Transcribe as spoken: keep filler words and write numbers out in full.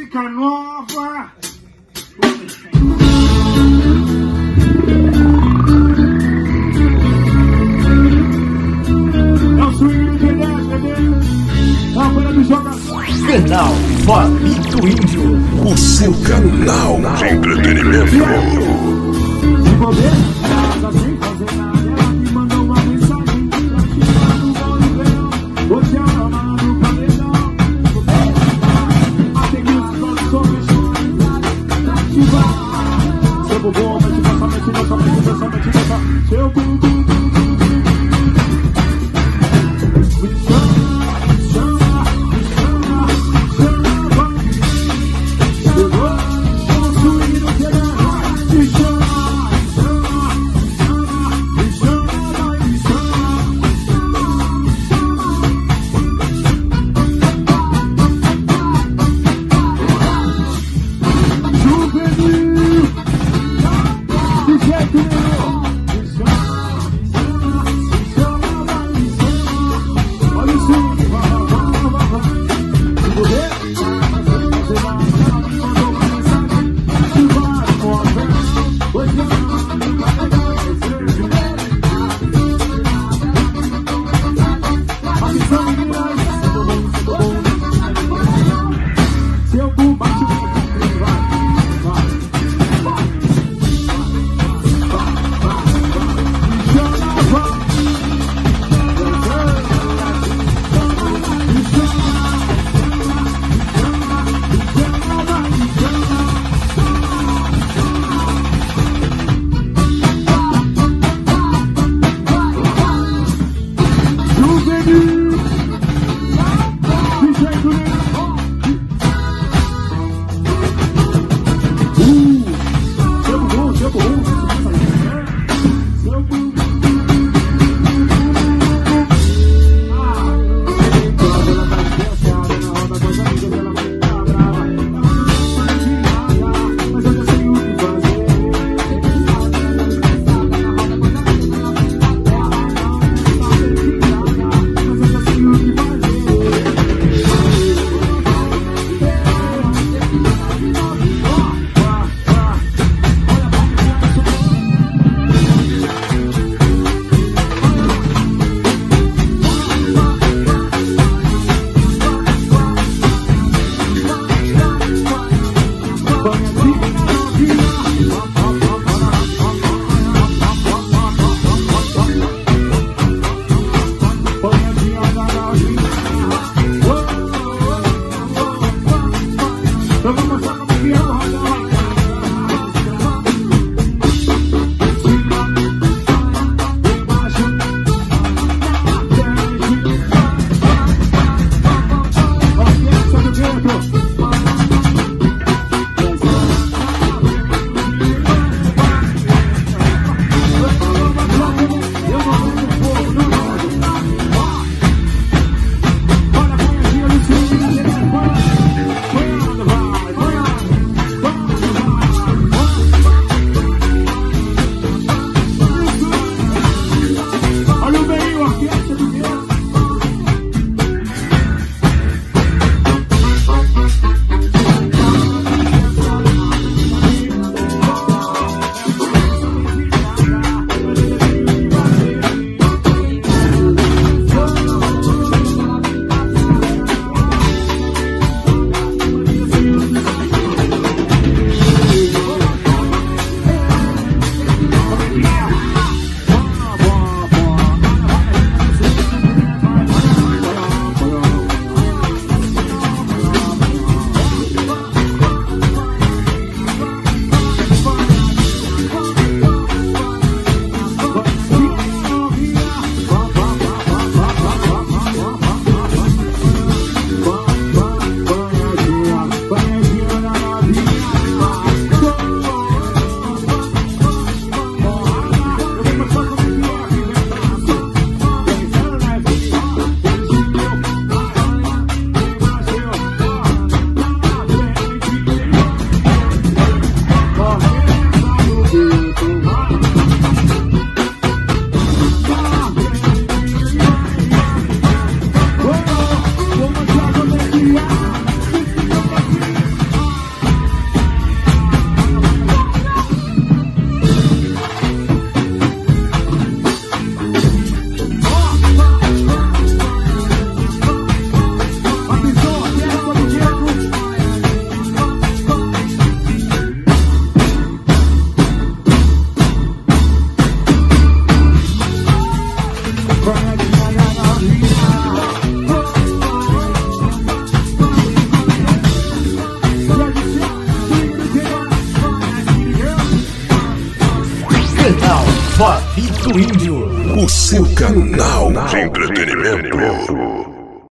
música nova. É o swing de dez, bebê. É a folha do jogador. Canal Fabito Índio, o seu canal de entretenimento. Se bobear, nada sem fazer nada. Ela me mandou uma mensagem pra tirar do Bolívar. Você é o amado paredão. Até que os nossos homens pra ativar. Seu bobô, mete nossa, mete nossa, mete nossa, mete nossa. Seu bubu. Fabito Índio, o seu canal de entretenimento.